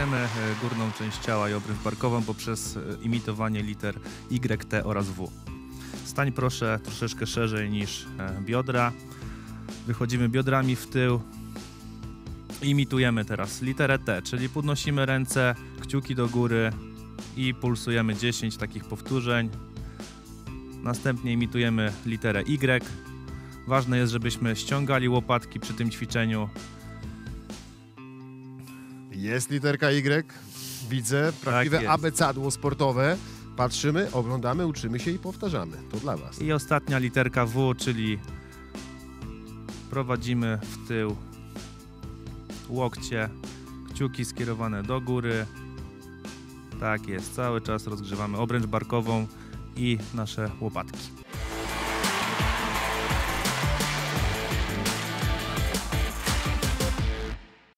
Trenujemy górną część ciała i obręcz barkową poprzez imitowanie liter Y, T oraz W. Stań proszę troszeczkę szerzej niż biodra. Wychodzimy biodrami w tył. Imitujemy teraz literę T, czyli podnosimy ręce, kciuki do góry i pulsujemy 10 takich powtórzeń. Następnie imitujemy literę Y. Ważne jest, żebyśmy ściągali łopatki przy tym ćwiczeniu. Jest literka Y. Widzę prawdziwe Tak abecadło sportowe. Patrzymy, oglądamy, uczymy się i powtarzamy. To dla was. I ostatnia literka W, czyli prowadzimy w tył łokcie, kciuki skierowane do góry. Tak jest, cały czas rozgrzewamy obręcz barkową i nasze łopatki.